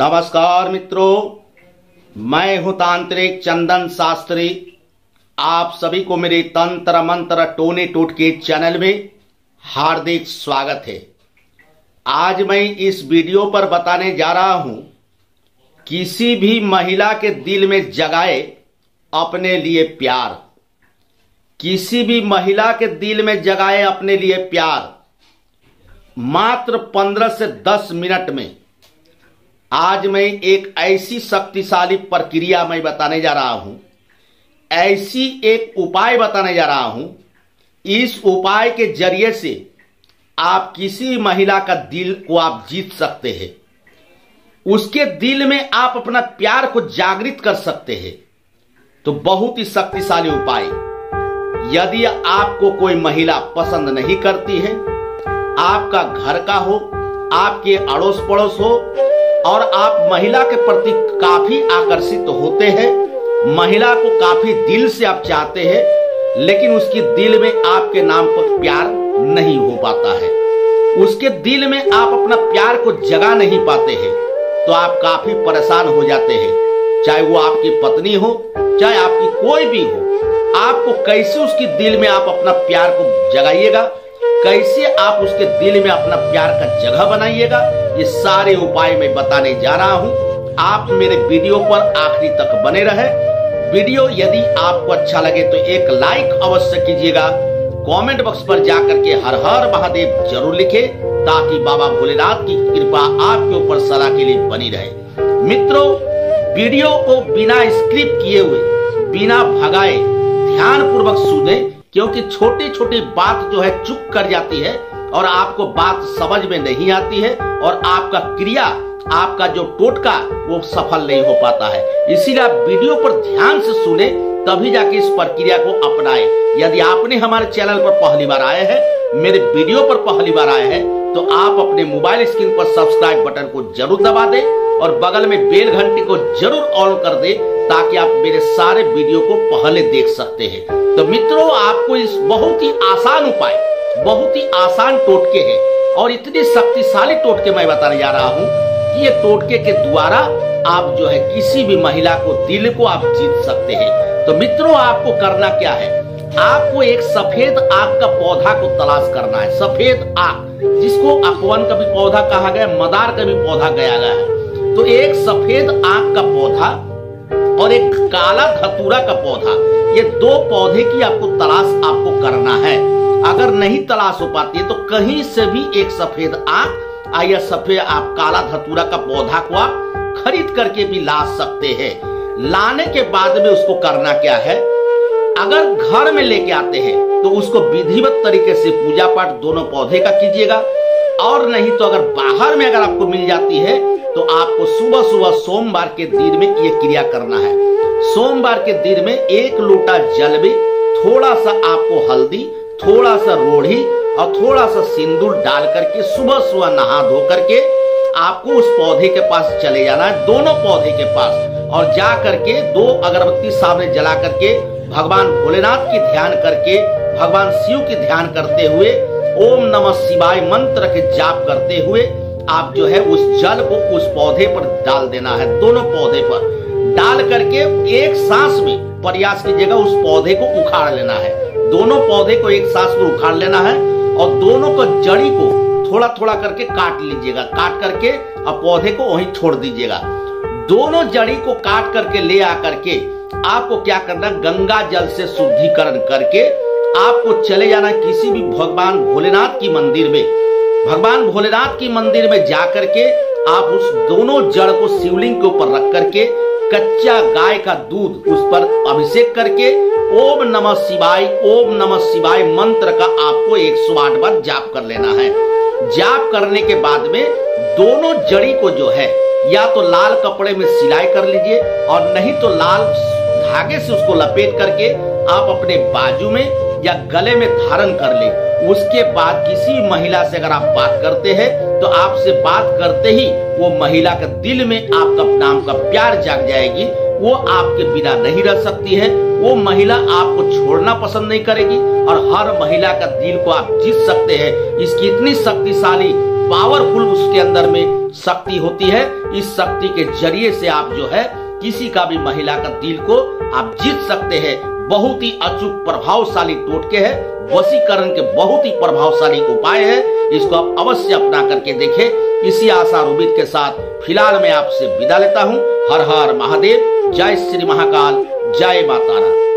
नमस्कार मित्रों, मैं हूं तांत्रिक चंदन शास्त्री। आप सभी को मेरे तंत्र मंत्र टोने टोटके चैनल में हार्दिक स्वागत है। आज मैं इस वीडियो पर बताने जा रहा हूं, किसी भी महिला के दिल में जगाए अपने लिए प्यार। किसी भी महिला के दिल में जगाए अपने लिए प्यार। मात्र 15 से 10 मिनट में आज मैं एक ऐसी शक्तिशाली प्रक्रिया मैं बताने जा रहा हूं, ऐसी एक उपाय बताने जा रहा हूं। इस उपाय के जरिए से आप किसी महिला का दिल को आप जीत सकते हैं। उसके दिल में आप अपना प्यार को जागृत कर सकते हैं। तो बहुत ही शक्तिशाली उपाय। यदि आपको कोई महिला पसंद नहीं करती है, आपका घर का हो, आपके अड़ोस पड़ोस हो, और आप महिला के प्रति काफी आकर्षित होते हैं, महिला को काफी दिल से आप चाहते हैं, लेकिन उसके दिल में आपके नाम पर प्यार नहीं हो पाता है, उसके दिल में आप अपना प्यार को जगा नहीं पाते हैं, तो आप काफी परेशान हो जाते हैं। चाहे वो आपकी पत्नी हो, चाहे आपकी कोई भी हो, आपको कैसे उसके दिल में आप अपना प्यार को जगाइएगा, कैसे आप उसके दिल में अपना प्यार का जगह बनाइएगा, ये सारे उपाय मैं बताने जा रहा हूं। आप मेरे वीडियो पर आखिरी तक बने रहे। वीडियो यदि आपको अच्छा लगे तो एक लाइक अवश्य कीजिएगा। कमेंट बॉक्स पर जाकर के हर हर महादेव जरूर लिखें, ताकि बाबा भोलेनाथ की कृपा आपके ऊपर सदा के लिए बनी रहे। मित्रों, वीडियो को बिना स्क्रिप्ट किए हुए, बिना भगाए ध्यान पूर्वक सुने, क्योंकि छोटी छोटी बात जो है चुप कर जाती है और आपको बात समझ में नहीं आती है, और आपका क्रिया, आपका जो टोटका वो सफल नहीं हो पाता है। इसीलिए आप वीडियो पर ध्यान से सुने, तभी जाके इस प्रक्रिया को अपनाएं। यदि आपने हमारे चैनल पर पहली बार आए हैं, मेरे वीडियो पर पहली बार आए हैं, तो आप अपने मोबाइल स्क्रीन पर सब्सक्राइब बटन को जरूर दबा दें और बगल में बेल घंटी को जरूर ऑन कर दें, ताकि आप मेरे सारे वीडियो को पहले देख सकते हैं। तो मित्रों, आपको इस बहुत ही आसान उपाय, बहुत ही आसान टोटके हैं, और इतने शक्तिशाली टोटके मैं बताने जा रहा हूं कि ये टोटके के द्वारा आप जो है किसी भी महिला को दिल को आप जीत सकते हैं। तो मित्रों, आपको करना क्या है, आपको एक सफेद आग का पौधा को तलाश करना है। सफेद आग, जिसको अकवन का भी पौधा कहा गया, मदार का भी पौधा गया गया है। तो एक सफेद आग का पौधा और एक काला धतूरा का पौधा, ये दो पौधे की आपको तलाश आपको करना है। अगर नहीं तलाश हो पाती है तो कहीं से भी एक सफेद आग या सफेद आप काला धतूरा का पौधा को आप खरीद करके भी ला सकते हैं। लाने के बाद में उसको करना क्या है, अगर घर में लेके आते हैं तो उसको विधिवत तरीके से पूजा पाठ दोनों पौधे का कीजिएगा, और नहीं तो अगर बाहर में अगर आपको मिल जाती है तो आपको सुबह सुबह सोमवार के दिन में ये क्रिया करना है। सोमवार के दिन में 1 लोटा जल में थोड़ा सा आपको हल्दी, थोड़ा सा रोढ़ी और थोड़ा सा सिंदूर डाल करके सुबह सुबह नहा धो करके आपको उस पौधे के पास चले जाना है, दोनों पौधे के पास, और जा करके 2 अगरबत्ती सामने जला करके भगवान भोलेनाथ की ध्यान करके, भगवान शिव की ध्यान करते हुए, ओम नमः शिवाय मंत्र के जाप करते हुए आप जो है उस जल को उस पौधे पर डाल देना है। दोनों पौधे पर डाल करके एक सांस में प्रयास कीजिएगा, उस पौधे को उखाड़ लेना है। दोनों पौधे को एक सांस में उखाड़ लेना है, और दोनों को जड़ी को थोड़ा थोड़ा करके काट लीजिएगा। काट करके अब पौधे को वहीं छोड़ दीजिएगा। दोनों जड़ी को काट करके ले आकर के आपको क्या करना, गंगा जल से शुद्धिकरण करके आपको चले जाना किसी भी भगवान भोलेनाथ की मंदिर में। भगवान भोलेनाथ की मंदिर में जाकर के आप उस दोनों जड़ को शिवलिंग के ऊपर रख करके कच्चा गाय का दूध उस पर अभिषेक करके ओम नमः शिवाय मंत्र का आपको 108 बार जाप कर लेना है। जाप करने के बाद में दोनों जड़ी को जो है या तो लाल कपड़े में सिलाई कर लीजिए, और नहीं तो लाल धागे से उसको लपेट करके आप अपने बाजू में या गले में धारण कर ले। उसके बाद किसी महिला से अगर आप बात करते हैं तो आपसे बात करते ही वो महिला के दिल में आपका नाम का प्यार जाग जाएगी। वो आपके बिना नहीं रह सकती है। वो महिला आपको छोड़ना पसंद नहीं करेगी और हर महिला का दिल को आप जीत सकते हैं। इसकी इतनी शक्तिशाली पावरफुल उसके अंदर में शक्ति होती है। इस शक्ति के जरिए से आप जो है किसी का भी महिला का दिल को आप जीत सकते हैं। बहुत ही अचूक प्रभावशाली टोटके है, वशीकरण के बहुत ही प्रभावशाली उपाय है। इसको आप अवश्य अपना करके देखें। इसी आशा और उम्मीद के साथ फिलहाल मैं आपसे विदा लेता हूं। हर हर महादेव, जय श्री महाकाल, जय माता रानी।